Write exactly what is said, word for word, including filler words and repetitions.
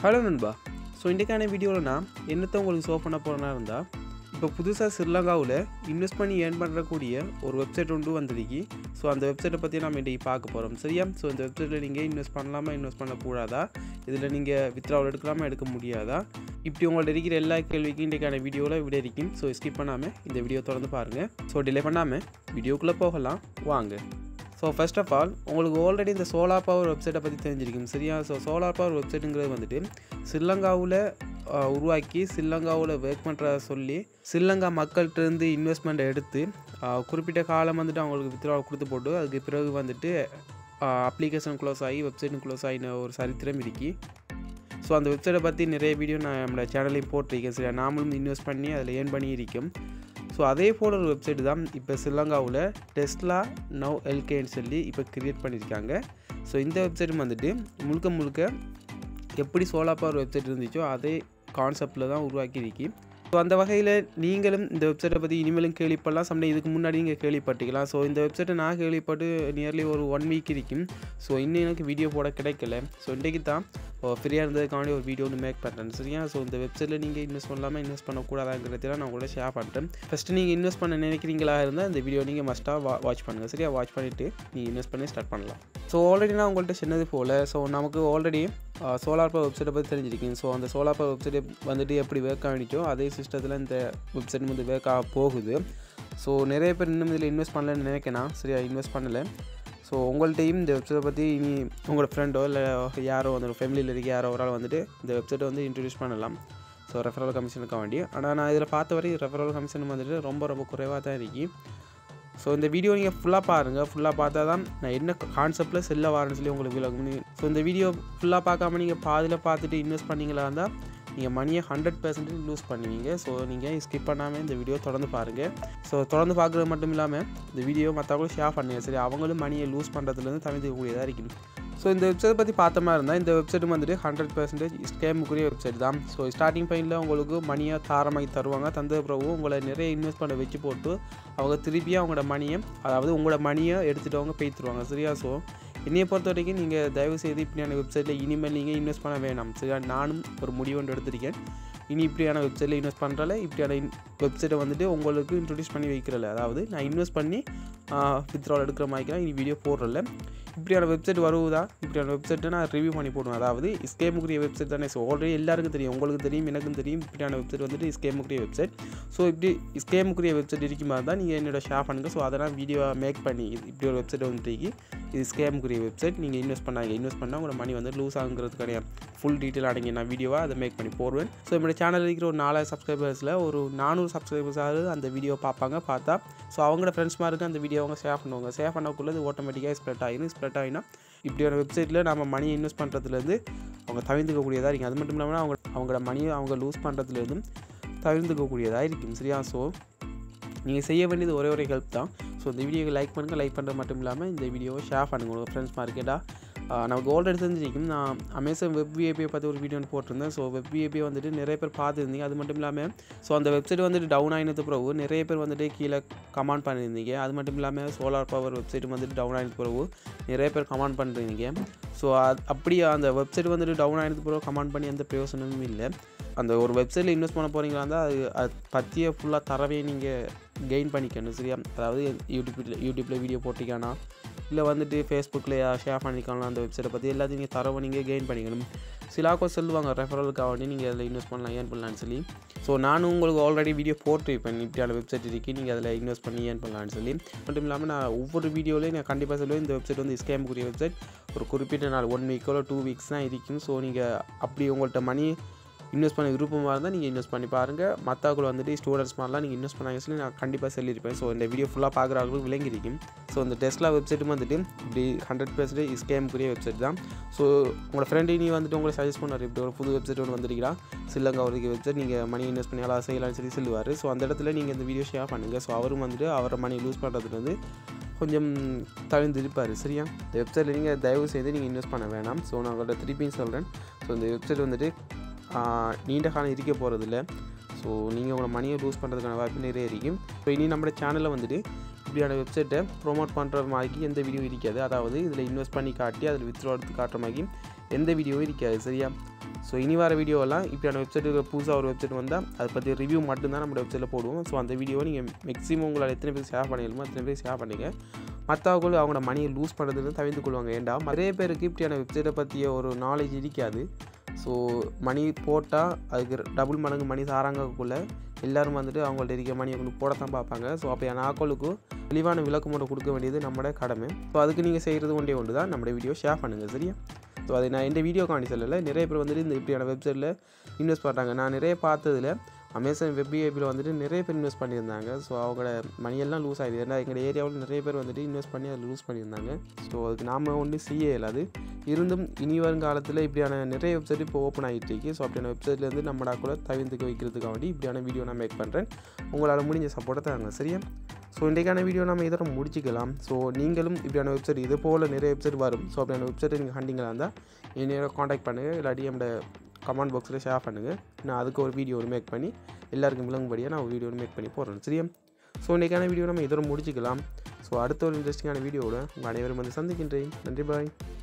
Hello நண்பா. So இன்றைக்கான வீடியோவில் நான் என்னத்தை உங்களுக்கு ஷோ பண்ண போகிறேன்னா இருந்தால், இப்போ புதுசாக ஸ்ரீலங்காவில் இன்வெஸ்ட் பண்ணி ஏர்ன் பண்ணுறக்கூடிய ஒரு வெப்சைட் ஒன்று வந்திருக்கு. ஸோ அந்த வெப்சைட்டை பற்றி நம்ம இன்றைக்கி பார்க்க போகிறோம், சரியா? ஸோ இந்த வெப்சைட்டில் நீங்கள் இன்வெஸ்ட் பண்ணலாமா, இன்வெஸ்ட் பண்ணக்கூடாதா, இதில் நீங்கள் வித்ட்ராவல் எடுக்கலாமா, எடுக்க முடியாதா, இப்படி உங்கள்ட்ட இருக்கிற எல்லா கேள்விக்கும் இன்றைக்கான வீடியோவில் விட இருக்கும். ஸோ ஸ்கிப் பண்ணாமல் இந்த வீடியோ தொடர்ந்து பாருங்கள். ஸோ டிலே பண்ணாமல் வீடியோக்குள்ளே போகலாம் வாங்க. ஸோ ஃபர்ஸ்ட் ஆஃப் ஆல் உங்களுக்கு ஆல்ரெடி இந்த சோலார் பவர் வெப்சைட்டை பற்றி தெரிஞ்சிருக்கும், சரியா? ஸோ சோலார் பவர் வெப்சைட்டுங்கிறது வந்துட்டு ஸ்ரீலங்காவில் உருவாக்கி ஸ்ரீலங்காவில் ஒர்க் பண்ணுற சொல்லி ஸ்ரீலங்கா மக்கள்கிட்டருந்து இன்வெஸ்ட்மெண்ட்டை எடுத்து குறிப்பிட்ட காலம் வந்துட்டு அவங்களுக்கு வித்ட்ராவல் கொடுத்து போட்டு அதுக்கு பிறகு வந்துட்டு அப்ளிகேஷன் க்ளோஸ் ஆகி வெப்சைட்டும் க்ளோஸ் ஆகின ஒரு சரித்திரம் இருக்கு. ஸோ அந்த வெப்சைட்டை பற்றி நிறைய வீடியோ நான் நம்மளோட சேனல்லையும் போட்டிருக்கேன், சரியா? நாமளும் இன்வெஸ்ட் பண்ணி அதில் ஏர்ன் பண்ணி இருக்கோம். ஸோ அதே போல் ஒரு வெப்சைட் தான் இப்போ ஸ்ரீலங்காவில் டெஸ்லானோவ்ல்க்னு சொல்லி இப்போ க்ரியேட் பண்ணியிருக்காங்க. ஸோ இந்த வெப்சைட் வந்துட்டு முழுக்க முழுக்க எப்படி சோலார் பவர் வெப்சைட் இருந்துச்சோ அதே கான்செப்டில் தான் உருவாக்கியிருக்கு. ஸோ அந்த வகையில் நீங்களும் இந்த வெப்சைட்டை பற்றி இனிமேலும் கேள்விப்படலாம், சம்டே இதுக்கு முன்னாடி நீங்கள் கேள்விப்பட்டிக்கலாம். ஸோ இந்த வெப்சைட்டை நான் கேள்விப்பட்டு நியர்லி ஒரு ஒன் வீக் இருக்கும். ஸோ இன்னும் எனக்கு வீடியோ போட கிடைக்கல. ஸோ இன்றைக்கு தான் ஃப்ரீயாக இருந்ததுக்காண்டி ஒரு வீடியோ ஒன்று மேக் பண்ணுறேன், சரியா? ஸோ இந்த வெப்சைட்டில் நீங்கள் இன்வெஸ்ட் பண்ணலாமல் இன்வெஸ்ட் பண்ணக்கூடாதாங்கிறதெல்லாம் நான் உங்களோட ஷேர் பண்ணுறேன். ஃபஸ்ட்டு நீங்கள் இன்வெஸ்ட் பண்ண நினைக்கிறீங்களா இருந்தால் இந்த வீடியோ நீங்கள் மஸ்ட்டாக வா வாட்ச் பண்ணுங்கள், சரியா? வாட்ச் பண்ணிவிட்டு நீங்கள் இன்வெஸ்ட் பண்ணி ஸ்டார்ட் பண்ணலாம். ஸோ ஆல்ரெடி நான் உங்கள்கிட்ட சொன்னது போல் ஸோ நமக்கு ஆல்ரெடி சோலார் பவர் வெப்சைட்டை பற்றி தெரிஞ்சிருக்கேன். ஸோ அந்த சோலார் பவர் வெப்சைட் வந்துட்டு எப்படி ஒர்க் ஆகிடுச்சோ அதே சிஸ்டத்தில் இந்த வெப்சைட் வந்து ஒர்க் ஆக போகுது. ஸோ நிறைய பேர் இன்னும் இதில் இன்வெஸ்ட் பண்ணலன்னு நினைக்கிறேன், சரியா? இன்வெஸ்ட் பண்ணலை. ஸோ உங்கள்கிட்டையும் இந்த வெப்சைட்டை பற்றி இனி உங்களோட ஃப்ரெண்டோ இல்லை யாரோ வந்து ஃபேமிலியில் இருக்க யாரோ ஒரு ஆள் வந்துட்டு இந்த வெப்சைட்டை வந்து இன்ட்ரடியூஸ் பண்ணலாம். ஸோ ரெஃபரல் கமிஷனுக்காக வேண்டி. ஆனால் நான் இதில் பார்த்த வரை ரெஃபரல் கமிஷன் வந்துட்டு ரொம்ப ரொம்ப குறைவாக தான் இருக்கு. ஸோ இந்த வீடியோ நீங்கள் ஃபுல்லாக பாருங்கள். ஃபுல்லாக பார்த்தா தான் நான் என்ன கான்செப்டில் செல்ல வரேன்னு சொல்லி உங்களுக்கு விளக்கும். ஸோ இந்த வீடியோ ஃபுல்லாக பார்க்காம நீங்கள் பாதியில் பார்த்துட்டு இன்வெஸ்ட் பண்ணிங்களா இருந்தால் நீங்கள் மணியை ஹண்ட்ரட் பர்சன்டேஜ் லூஸ் பண்ணுவீங்க. ஸோ நீங்கள் ஸ்கிப் பண்ணாமல் இந்த வீடியோ தொடர்ந்து பாருங்கள். ஸோ தொடர்ந்து பார்க்குறது மட்டும் இல்லாமல் இந்த வீடியோ மற்றவங்களும் ஷேர் பண்ணுங்கள், சரி? அவங்களும் மணியை லூஸ் பண்ணுறதுலேருந்து தவிர்க்கக்கூடியதாக இருக்குது. ஸோ இந்த வெப்சைட் பற்றி பார்த்த மாதிரி இருந்தால் இந்த வெப்சைட் வந்துட்டு ஹண்ட்ரட் பர்சன்டேஜ் ஸ்கேமுக்குரிய வெப்சைட் தான். ஸோ ஸ்டார்டிங் பாயிண்டில் உங்களுக்கு மணியை தாரமாகி தருவாங்க. தந்த பிறகு உங்களை நிறைய இன்வெஸ்ட் பண்ண வச்சு போட்டு அவங்க திருப்பியாக அவங்களோட மணியை, அதாவது உங்களோட மணியை எடுத்துகிட்டு அவங்க பேத்துருவாங்க, சரியா? ஸோ என்னையை பொறுத்த வரைக்கும் நீங்கள் தயவு செய்து இப்படியான வெப்சைட்டில் இனிமேல் நீங்கள் இன்வெஸ்ட் பண்ண வேணாம், சரியா? நானும் ஒரு முடிவு ஒன்று எடுத்திருக்கேன். இனி இப்படியான வெப்சைட்டில் இன்வெஸ்ட் பண்ணுறல இப்படியான வெப்சைட்டை வந்துட்டு உங்களுக்கு இன்ட்ரடியூஸ் பண்ணி வைக்கிறல, அதாவது நான் இன்வெஸ்ட் பண்ணி வித்ட்ராவல் எடுக்கிற மாதிரிலாம் இனி வீடியோ போடுறல. இப்படியான வெப்சைட் வருவதா, இப்படியான வெப்சைட்டை நான் ரிவ்யூ பண்ணி போடுவேன். அதாவது ஸ்கேமுக்குரிய வெப்சைட் தானே. ஸோ ஆல்ரெடி எல்லாருக்கும் தெரியும், உங்களுக்கு தெரியும், எனக்கும் தெரியும், இப்படியான வெப்சைட் வந்துட்டு ஸ்கேமுக்குரிய வெப்சைட். ஸோ இப்படி ஸ்கேமுக்குரிய வெப்சைட் இருக்க மாதிரி தான் நீங்கள் என்னோட ஷேர் பண்ணுங்கள். ஸோ அதெல்லாம் வீடியோ மேக் பண்ணி இப்படி ஒரு வெப்சைட் வந்துட்டு இது ஸ்கேமுக்குரிய வெப்சைட், நீங்கள் இன்வெஸ்ட் பண்ணாங்க, இன்வெஸ்ட் பண்ணால் உங்களோட மணி வந்து லூஸ் ஆகுங்கிறது கிடையாது. ஃபுல் டீட்டெயில் அடங்கி நான் வீடியோவாக அதை மேக் பண்ணி போடுவேன். ஸோ என்னோட சேனலில் இருக்கிற ஒரு நாலாயிரம் சப்ஸ்கிரைபர்ஸில் ஒரு நானூறு சப்ஸ்கிரைபர்ஸாவது அந்த வீடியோ பார்ப்பாங்க. பார்த்தா ஸோ அவங்களோட ஃப்ரெண்ட்ஸ் மாதிரி அந்த வீடியோ அவங்க ஷேர் பண்ணுவாங்க. ஷேர் பண்ணக்குள்ளே இது ஆட்டோமேட்டிக்காக ஸ்ப்ரெட் ஆகிடும். ஸ்ப்ரெட் ஆகினா இப்படியான வெப்சைட்டில் நம்ம மணி இன்வெஸ்ட் பண்ணுறதுலேருந்து அவங்க தவிர்த்துக்கக்கூடியதாக இருக்கும். அது மட்டும் இல்லாமல் அவங்க அவங்களோட மணியை அவங்க லூஸ் பண்ணுறதுலேருந்து தவிர்த்துக்கக்கூடியதாக இருக்கும், சரியா? ஸோ நீங்கள் செய்ய வேண்டியது ஒரே ஒரு ஹெல்ப் தான். ஸோ இந்த வீடியோவை லைக் பண்ணுங்கள். லைக் பண்ணுறது மட்டும் இல்லாமல் இந்த வீடியோவை ஷேர் பண்ணுங்கள் உங்கள் ஃப்ரெண்ட்ஸ் மார்க்கெட்டா. நமக்கு ஆல்ரெடி தெரிஞ்சிருக்கும், நான் அமேசான் வெப் விஏபியை பார்த்து ஒரு வீடியோ போட்டிருந்தேன். ஸோ வெப் விஏபியை வந்துட்டு நிறைய பேர் பார்த்துருந்தீங்க. அது மட்டும் இல்லாமல் ஸோ அந்த வெப்சைட் வந்துட்டு டவுன் ஆகினது பிறகு நிறைய பேர் வந்துட்டு கீழே கமெண்ட் பண்ணியிருந்தீங்க. அது மட்டும் இல்லாமல் சோலார் பவர் வெப்சைட் வந்துட்டு டவுன் ஆகினது பிறகு நிறைய பேர் கமெண்ட் பண்ணிருந்தீங்க. ஸோ அது அப்படி அந்த வெப்சைட் வந்துட்டு டவுன் ஆகினது பிறகு கமெண்ட் பண்ணி எந்த பிரயோசனமும் இல்லை. அந்த ஒரு வெப்சைட்டில் இன்வெஸ்ட் பண்ண போகிறீங்களா இருந்தால் அது அது பற்றிய ஃபுல்லாக தரவே நீங்கள் கெயின் பண்ணிக்கணும், சரியா? அதாவது யூடியூப்பில் யூடியூப்பில் வீடியோ போட்டிக்கானா இல்லை வந்துட்டு ஃபேஸ்புக்கில் ஷேர் பண்ணிக்கலாம் அந்த வெப்சைட்டை பற்றி எல்லாத்தையும் நீங்கள் தரவை நீங்கள் கெயின் பண்ணிக்கணும். சிலாக்கோ சொல்லுவாங்க ரெஃபரலுக்காக வேண்டி நீங்கள் அதில் இன்வெஸ்ட் பண்ணலாம், ஏன் பண்ணலான்னு சொல்லி. ஸோ நானும் உங்களுக்கு ஆல்ரெடி வீடியோ போட்டிருப்பேன், இப்படியான வெப்சைட் இருக்குது, நீங்கள் அதில் இன்வெஸ்ட் பண்ணி ஏன் பண்ணலான்னு சொல்லி. மட்டும் இல்லாமல் நான் ஒவ்வொரு வீடியோலையும் நான் கண்டிப்பாக சொல்லுவேன் இந்த வெப்சைட் வந்து ஸ்கேமுக்குரிய வெப்சைட். ஒரு குறிப்பிட்ட நாள் ஒன் வீக்கோ டூ வீக்ஸ் தான் இருக்கும். ஸோ நீங்கள் அப்படி உங்கள்கிட்ட மணி இன்வெஸ்ட் பண்ண விருப்பமாக இருந்தால் நீங்கள் இன்வெஸ்ட் பண்ணி பாருங்கள். மற்றவர்கள் வந்துட்டு ஸ்டூடெண்ட்ஸ் மாதிரிலாம் நீங்கள் இன்வெஸ்ட் பண்ணாங்க சொல்லி நான் கண்டிப்பாக சொல்லியிருப்பேன். ஸோ இந்த வீடியோ ஃபுல்லாக பார்க்குறவங்களுக்கு விளங்கியிருக்கும். ஸோ இந்த டெஸ்லா வெப்சைட்டும் வந்துட்டு இப்படி ஹண்ட்ரட் பர்சன்டேஜ் ஸ்கேமுக்குரிய வெப்சைட் தான். ஸோ உங்களோட ஃப்ரெண்டு நீ வந்துட்டு உங்களை சஜஸ்ட் பண்ணார், இப்படி ஒரு புது வெப்சைட் ஒன்று வந்துருக்கிறா ஸ்ரீலங்கா ஒரு வெப்சைட், நீங்கள் மணி இன்வெஸ்ட் பண்ணி எல்லாம் செய்யலாம்னு சொல்லி சொல்லுவார். ஸோ அந்த இடத்துல நீங்கள் இந்த வீடியோ ஷேர் பண்ணுங்கள். ஸோ அவரும் வந்துட்டு அவரை மணி லூஸ் பண்ணுறதுக்கு வந்து கொஞ்சம் தவிர்த்திருப்பார், சரியா? இந்த வெப்சைட்டில் நீங்கள் தயவு செய்து நீங்கள் இன்வெஸ்ட் பண்ண வேணாம். ஸோ நான் உங்கள்கிட்ட திருப்பியும் சொல்கிறேன். ஸோ இந்த வெப்சைட் வந்துட்டு நீண்ட காலம் இருக்க போகிறதில்ல. ஸோ நீங்கள் உங்களை மணியை லூஸ் பண்ணுறதுக்கான வாய்ப்பு நிறைய இருக்கும். ஸோ இனி நம்ம சேனலில் வந்துட்டு இப்படியான வெப்சைட்டை ப்ரொமோட் பண்ணுற மாதிரி எந்த வீடியோ இருக்காது. அதாவது இதில் இன்வெஸ்ட் பண்ணி காட்டி அதில் வித்ட்ரா எடுத்து காட்டுற மாதிரி எந்த வீடியோவும் இருக்காது, சரியா? ஸோ இனி வர வீடியோவெல்லாம் இப்படியான வெப்சைட்டுக்கு புதுசாக ஒரு வெப்சைட் வந்தால் அதை பற்றி ரிவ்யூ மட்டும்தான் நம்ம வெப்சைட்டில் போடுவோம். ஸோ அந்த வீடியோவை நீங்கள் மேக்ஸிமம் உங்களால் எத்தனை பேர் ஷேர் பண்ணிடணுமோ அத்தனை பேர் ஷேர் பண்ணிங்க. மற்றவர்கள் அவங்களோட மணியை லூஸ் பண்ணுறதுன்னு தவிர்த்து கொள்வாங்க. ஏண்டா நிறைய பேருக்கு இப்படியான வெப்சைட்டை பற்றிய ஒரு நாலேஜ் இருக்காது. ஸோ மணி போட்டால் அதுக்கு டபுள் மடங்கு மணி சாராங்கக்குள்ளே எல்லோரும் வந்துட்டு அவங்கள்ட்ட இருக்க மணியை கொண்டு போடத்தான் பார்ப்பாங்க. ஸோ அப்படியான ஆக்களுக்கும் தெளிவான விளக்கம் மட்டும் கொடுக்க வேண்டியது நம்மளோட கடமை. ஸோ அதுக்கு நீங்கள் செய்கிறது ஒன்றே ஒன்று தான், நம்மளோட வீடியோ ஷேர் பண்ணுங்கள். சரியா? ஸோ அதை நான் இந்த வீடியோ காண்டி சொல்லலை. நிறைய பேர் வந்துட்டு இந்த இப்படியான வெப்சைட்டில் இன்வெஸ்ட் பண்ணுறாங்க. நான் நிறைய பார்த்ததில் அமேசான் வெப்ஏபியில் வந்துட்டு நிறைய பேர் இன்வெஸ்ட் பண்ணியிருந்தாங்க. ஸோ அவங்களோட மணியெல்லாம் லூஸ் ஆகிடுது. ஏன்னா எங்கள் ஏரியாவில் நிறைய பேர் வந்துட்டு இன்வெஸ்ட் பண்ணி அதில் லூஸ் பண்ணியிருந்தாங்க. ஸோ அதுக்கு நாம் ஒன்றும் செய்ய இயலாது. இருந்தும் இனி வரும் காலத்தில் இப்படியான நிறைய வெப்சைட் இப்போ ஓப்பன் ஆகிட்டு இருக்கு. ஸோ அப்படியான வெப்சைட்லேருந்து நம்மளா கூட தவிர்த்துக்க வைக்கிறதுக்காக வேண்டி இப்படியான வீடியோ நான் மேக் பண்ணுறேன். உங்களால் முடிஞ்ச சப்போர்ட்டை தாங்க. சரியா? ஸோ இன்றைக்கான வீடியோ நம்ம இதோட முடிச்சிக்கலாம். ஸோ நீங்களும் இப்படியான வெப்சைட் இது போல் நிறைய வெப்சைட் வரும். ஸோ அப்படியான வெப்சைட்டை நீங்கள் ஹண்டிங்களாக இருந்தால் என்னையோட காண்டாக்ட் பண்ணுங்கள், இல்லாட்டி நம்மளோட கமெண்ட் பாக்ஸில் ஷேர் பண்ணுங்கள். நான் அதுக்கு ஒரு வீடியோ ஒன்று மேக் பண்ணி எல்லாருக்கும் விளங்கும்படியாக நான் ஒரு வீடியோ மேக் பண்ணி போடுறேன். சரியா? ஸோ இன்றைக்கான வீடியோ நம்ம இதோட முடிச்சிக்கலாம். ஸோ அடுத்த ஒரு இன்ட்ரெஸ்டிங்கான வீடியோவோட உங்கள் அனைவரும் வந்து சந்திக்கின்றேன். நன்றி, பாய்.